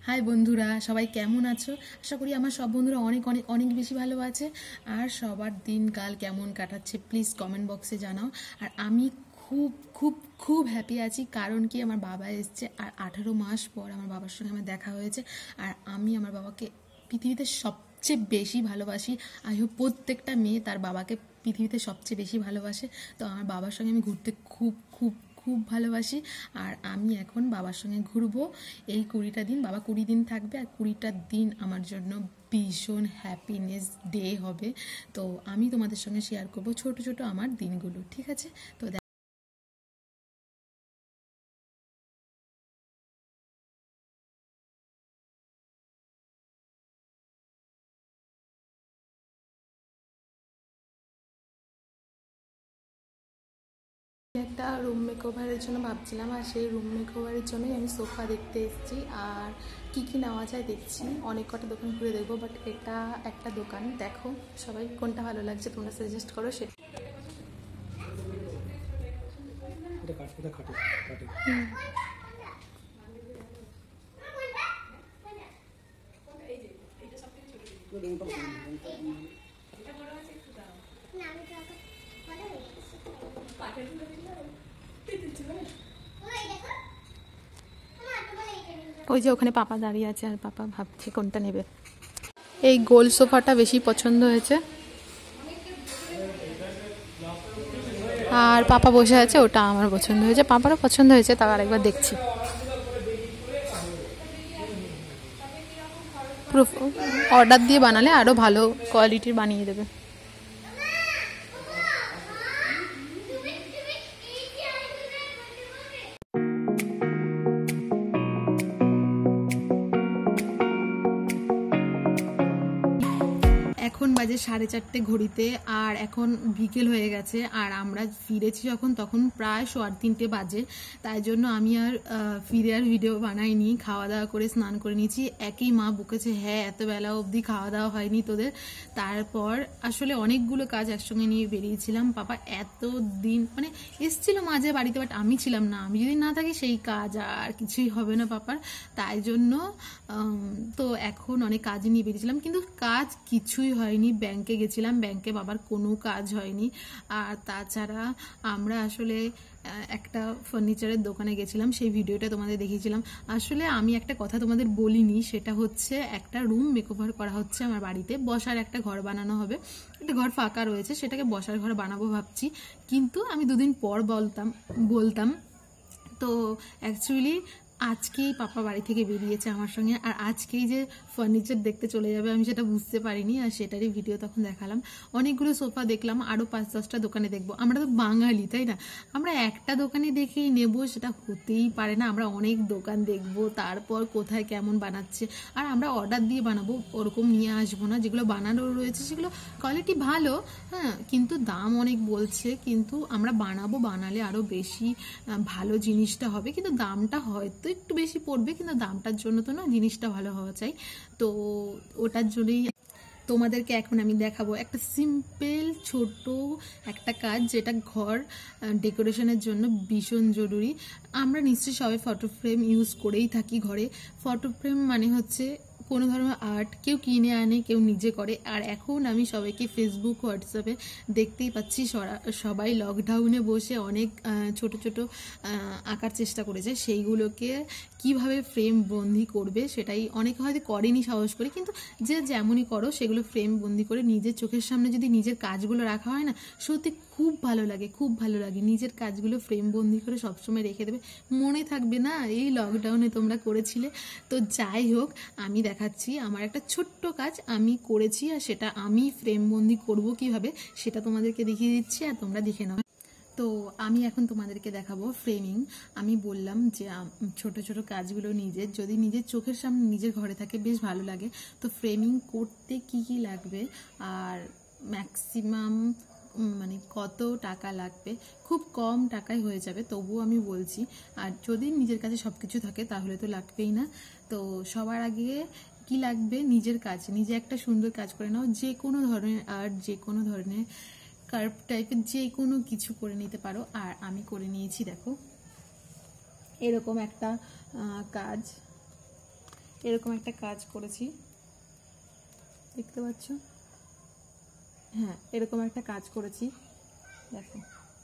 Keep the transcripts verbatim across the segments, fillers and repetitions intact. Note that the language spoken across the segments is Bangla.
হাই বন্ধুরা, সবাই কেমন আছো? আশা করি আমার সব বন্ধুরা অনেক অনেক অনেক বেশি ভালো আছে। আর সবার দিনকাল কেমন কাটাচ্ছে প্লিজ কমেন্ট বক্সে জানাও। আর আমি খুব খুব খুব হ্যাপি আছি, কারণ কি আমার বাবা এসছে আর আঠারো মাস পর আমার বাবার সঙ্গে আমার দেখা হয়েছে। আর আমি আমার বাবাকে পৃথিবীতে সবচেয়ে বেশি ভালোবাসি। আই হোপ প্রত্যেকটা মেয়ে তার বাবাকে পৃথিবীতে সবচেয়ে বেশি ভালোবাসে। তো আমার বাবার সঙ্গে আমি ঘুরতে খুব খুব খুব ভালোবাসি। আর আমি এখন বাবার সঙ্গে ঘুরবো এই কুড়িটা দিন। বাবা কুড়ি দিন থাকবে আর কুড়িটা দিন আমার জন্য ভীষণ হ্যাপিনেস ডে হবে। তো আমি তোমাদের সঙ্গে শেয়ার করবো ছোট ছোট আমার দিনগুলো, ঠিক আছে? তো একটা রুম মেকওভারের জন্য ভাবছিলাম, আর সেই রুম মেকওভারের জন্যই আমি সোফা দেখতে এসেছি। আর কি কি নেওয়া যায় দেখছি, অনেক কটা দোকান ঘুরে দেখবো, বাট এটা একটা দোকান। দেখো সবাই কোনটা ভালো লাগছে তোমরা সাজেস্ট করো। সে ওই যে ওখানে পাপা দাঁড়িয়ে আছে আর পাপা ভাবছে কোনটা নেবে। এই গোল সোফাটা বেশি পছন্দ হয়েছে, আর পাপা বসে আছে, ওটা আমার পছন্দ হয়েছে, পাপারও পছন্দ হয়েছে, তাও আরেকবার দেখছি। পুরো অর্ডার দিয়ে বানালে আরও ভালো কোয়ালিটির বানিয়ে দেবে। এখন বাজে সাড়ে চারটে ঘড়িতে, আর এখন বিকেল হয়ে গেছে। আর আমরা ফিরেছি যখন তখন প্রায় সোয়া তিনটে বাজে। তাই জন্য আমি আর ফিরে আর ভিডিও বানাইনি, খাওয়া দাওয়া করে স্নান করে নিয়েছি। একই মা বকেছে, হ্যাঁ এত বেলা অবধি খাওয়া দাওয়া হয়নি তোদের। তারপর আসলে অনেকগুলো কাজ একসঙ্গে নিয়ে বেরিয়েছিলাম। পাপা এত দিন মানে এসছিল মাঝে বাড়িতে, বাট আমি ছিলাম না। আমি যদি না থাকি সেই কাজ আর কিছুই হবে না পাপার। তাই জন্য তো এখন অনেক কাজ নিয়ে বেরিয়েছিলাম, কিন্তু কাজ কিছুই হয়নি। ব্যাংকে গেছিলাম, ব্যাংকে বাবার কোনো কাজ হয়নি। আর তাছাড়া আমরা আসলে একটা ফার্নিচারের দোকানে গেছিলাম, সেই ভিডিওটা তোমাদের দেখিয়েছিলাম। আসলে আমি একটা কথা তোমাদের বলিনি, সেটা হচ্ছে একটা রুম মেকওভার করা হচ্ছে আমার বাড়িতে। বসার একটা ঘর বানানো হবে, একটা ঘর ফাঁকা রয়েছে, সেটাকে বসার ঘর বানাবো ভাবছি। কিন্তু আমি দুদিন পর বলতাম বলতাম তো অ্যাকচুয়ালি আজকেই পাপা বাড়ি থেকে বেরিয়েছে আমার সঙ্গে, আর আজকেই যে ফার্নিচার দেখতে চলে যাবে আমি সেটা বুঝতে পারিনি। আর সেটারই ভিডিও তখন দেখালাম। অনেকগুলো সোফা দেখলাম, আরও পাঁচ দশটা দোকানে দেখবো। আমরা তো বাঙালি, তাই না? আমরা একটা দোকানে দেখেই নেব সেটা হতেই পারে না। আমরা অনেক দোকান দেখব, তারপর কোথায় কেমন বানাচ্ছে। আর আমরা অর্ডার দিয়ে বানাবো, ওরকম নিয়ে আসবো না। যেগুলো বানানো রয়েছে সেগুলো কোয়ালিটি ভালো, হ্যাঁ, কিন্তু দাম অনেক বলছে। কিন্তু আমরা বানাবো, বানালে আরও বেশি ভালো জিনিসটা হবে, কিন্তু দামটা হয়তো একটু বেশি পড়বে, কিন্তু দামটার জন্য তো না, জিনিসটা ভালো হওয়া চাই। তো ওটার জন্যই তোমাদেরকে এখন আমি দেখাবো একটা সিম্পল ছোট একটা কাজ, যেটা ঘর ডেকোরেশনের জন্য ভীষণ জরুরি। আমরা নিশ্চয়ই সবাই ফটো ফ্রেম ইউজ করেই থাকি ঘরে। ফটো ফ্রেম মানে হচ্ছে কোনো ধরনের আর্ট, কেউ কিনে আনে, কেউ নিজে করে। আর এখন আমি সবাইকে ফেসবুক হোয়াটসঅ্যাপে দেখতেই পাচ্ছি, সবাই লকডাউনে বসে অনেক ছোট ছোট আঁকার চেষ্টা করেছে। সেইগুলোকে কিভাবে ফ্রেম বন্দি করবে সেটাই অনেকে হয়তো করেনি সাহস করে, কিন্তু যে যেমনই করো সেগুলো ফ্রেম বন্দি করে নিজের চোখের সামনে যদি নিজের কাজগুলো রাখা হয় না, সত্যি খুব ভালো লাগে, খুব ভালো লাগে। নিজের কাজগুলো ফ্রেম বন্দি করে সবসময় রেখে দেবে, মনে থাকবে না এই লকডাউনে তোমরা করেছিলে। তো যাই হোক, আমি দেখাচ্ছি আমার একটা ছোট্ট কাজ আমি করেছি, আর সেটা আমি ফ্রেম বন্দি করবো কিভাবে সেটা তোমাদেরকে দেখিয়ে দিচ্ছি, আর তোমরা দেখে নাও। তো আমি এখন তোমাদেরকে দেখাবো ফ্রেমিং। আমি বললাম যে ছোট ছোট কাজগুলো নিজের যদি নিজের চোখের সামনে নিজের ঘরে থাকে বেশ ভালো লাগে। তো ফ্রেমিং করতে কি কি লাগবে আর ম্যাক্সিমাম মানে কত টাকা লাগবে, খুব কম টাকায় হয়ে যাবে, তবুও আমি বলছি। আর যদি নিজের কাছে সব কিছু থাকে তাহলে তো লাগবেই না। তো সবার আগে কি লাগবে, নিজের কাজ। নিজে একটা সুন্দর কাজ করে নাও, যে কোনো ধরনের আর্ট, যে কোনো ধরনের কার্ভ টাইপের যে কোনো কিছু করে নিতে পারো। আর আমি করে নিয়েছি, দেখো এরকম একটা কাজ। এরকম একটা কাজ করেছি, দেখতে পাচ্ছ? হ্যাঁ, এরকম একটা কাজ করেছি, দেখো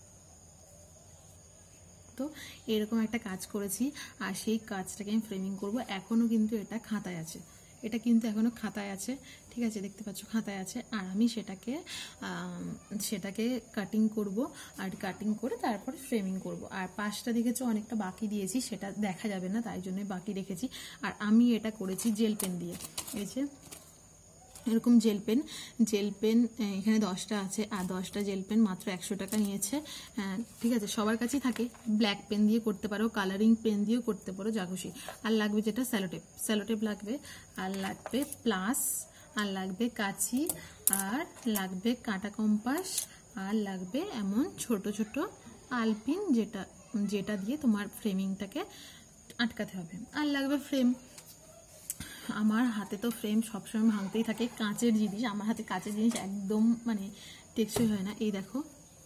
তো এরকম একটা কাজ করেছি। আর সেই কাজটাকে আমি ফ্রেমিং করব। এখনো কিন্তু এটা খাতায় আছে, এটা কিন্তু এখনো খাতায় আছে, ঠিক আছে, দেখতে পাচ্ছ খাতায় আছে। আর আমি সেটাকে সেটাকে কাটিং করব, আর কাটিং করে তারপরে ফ্রেমিং করব। আর পাশটা দেখেছো অনেকটা বাকি দিয়েছি, সেটা দেখা যাবে না, তাই জন্যই বাকি রেখেছি। আর আমি এটা করেছি জেল পেন দিয়ে, এই যে এরকম জেল পেন। জেল পেন এখানে দশটা আছে, আর দশটা জেল পেন মাত্র একশো টাকা নিয়েছে, ঠিক আছে। সবার কাছেই থাকে, ব্ল্যাক পেন দিয়ে করতে পারো, কালারিং পেন দিয়েও করতে পারো, যা খুশি। আর লাগবে যেটা স্যালোটেপ, স্যালোটেপ লাগবে, আর লাগবে প্লাস, আর লাগবে কাঁচি, আর লাগবে কাঁটা কম্পাস, আর লাগবে এমন ছোট ছোট আলপিন, যেটা যেটা দিয়ে তোমার ফ্রেমিংটাকে আটকাতে হবে। আর লাগবে ফ্রেম। আমার হাতে তো ফ্রেম সবসময় ভাঙতেই থাকে, কাঁচের জিনিস, আমার হাতে কাঁচের জিনিস একদম মানে টেকসই হয় না। এই দেখো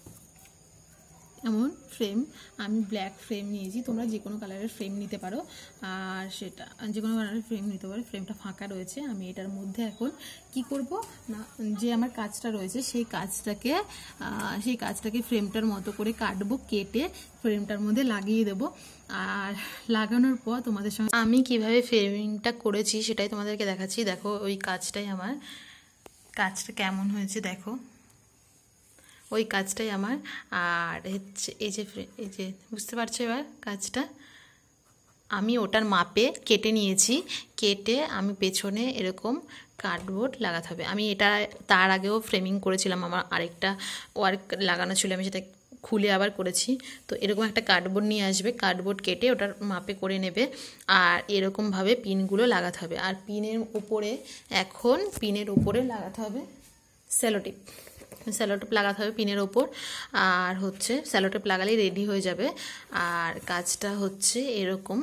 এমন ফ্রেম, আমি ব্ল্যাক ফ্রেম নিয়েছি, তোমরা যে কোনো কালারের ফ্রেম নিতে পারো, আর সেটা যে কোনো কালারের ফ্রেম নিতে পারো। ফ্রেমটা ফাঁকা রয়েছে, আমি এটার মধ্যে এখন কি করব না, যে আমার কাজটা রয়েছে সেই কাজটাকে সেই কাজটাকে ফ্রেমটার মতো করে কাটবো, কেটে ফ্রেমটার মধ্যে লাগিয়ে দেব। আর লাগানোর পর তোমাদের সঙ্গে আমি কিভাবে ফ্রেমিংটা করেছি সেটাই তোমাদেরকে দেখাচ্ছি। দেখো ওই কাজটাই আমার, কাজটা কেমন হয়েছে দেখো, ওই কাজটাই আমার। আর হচ্ছে এই যে এই যে বুঝতে পারছো এবার কাজটা, আমি ওটার মাপে কেটে নিয়েছি, কেটে আমি পেছনে এরকম কার্ডবোর্ড লাগাতে হবে। আমি এটা তার আগেও ফ্রেমিং করেছিলাম, আমার আরেকটা ওয়ার্ক লাগানো ছিল, আমি সেটা খুলে আবার করেছি। তো এরকম একটা কার্ডবোর্ড নিয়ে আসবে, কার্ডবোর্ড কেটে ওটার মাপে করে নেবে, আর এরকমভাবে পিনগুলো লাগাতে হবে। আর পিনের উপরে এখন পিনের উপরে লাগাতে হবে সেলোটেপ, স্যালোটেপ লাগাতে হবে পিনের ওপর। আর হচ্ছে স্যালোটেপ লাগালেই রেডি হয়ে যাবে। আর কাজটা হচ্ছে এরকম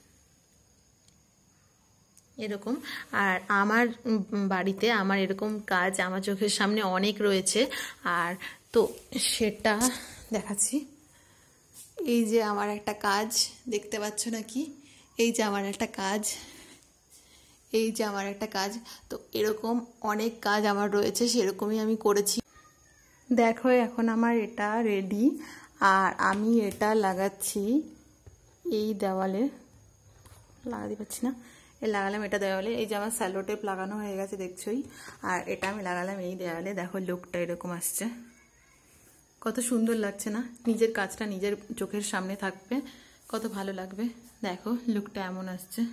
এরকম আর আমার বাড়িতে আমার এরকম কাজ আমার চোখের সামনে অনেক রয়েছে। আর তো সেটা দেখাচ্ছি। এই যে আমার একটা কাজ দেখতে পাচ্ছ নাকি, এই যে আমার একটা কাজ, এই যে আমার একটা কাজ তো এরকম অনেক কাজ আমার রয়েছে, সেরকমই আমি করেছি। দেখো এখন আমার এটা রেডি, আর আমি এটা লাগাচ্ছি এই দেওয়ালে, লাগাতে পারছি না, এ লাগালাম এটা দেওয়ালে। এই যে আমার স্যালোটেপ লাগানো হয়ে গেছে দেখছোই, আর এটা আমি লাগালাম এই দেওয়ালে। দেখো লুকটা এরকম আসছে, কত সুন্দর লাগছে না? নিজের কাজটা নিজের চোখের সামনে থাকবে, কত ভালো লাগবে। দেখো লুকটা এমন আসছে।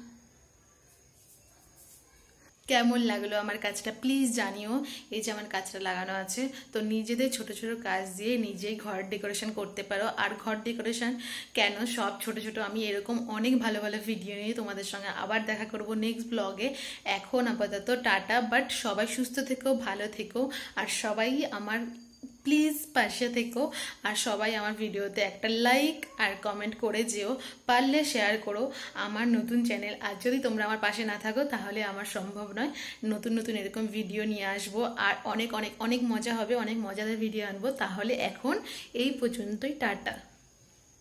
কেমন লাগলো আমার কাজটা প্লিজ জানিও। এই যে আমার কাজটা লাগানো আছে, তো নিজেদের ছোট ছোট কাজ দিয়ে নিজেই ঘর ডেকোরেশন করতে পারো। আর ঘর ডেকোরেশন কেন, সব ছোট ছোট আমি এরকম অনেক ভালো ভালো ভিডিও নিয়ে তোমাদের সঙ্গে আবার দেখা করব নেক্সট ব্লগে। এখন আপাতত টাটা, বাট সবাই সুস্থ থেকো, ভালো থেকো, আর সবাই আমার প্লিজ পাশে থেকো। আর সবাই আমার ভিডিওতে একটা লাইক আর কমেন্ট করে যেও, পারলে শেয়ার করো আমার নতুন চ্যানেল। আর যদি তোমরা আমার পাশে না থাকো তাহলে আমার সম্ভব নয়। নতুন নতুন এরকম ভিডিও নিয়ে আসবো, আর অনেক অনেক অনেক মজা হবে, অনেক মজাদার ভিডিও আনবো। তাহলে এখন এই পর্যন্তই, টাটা।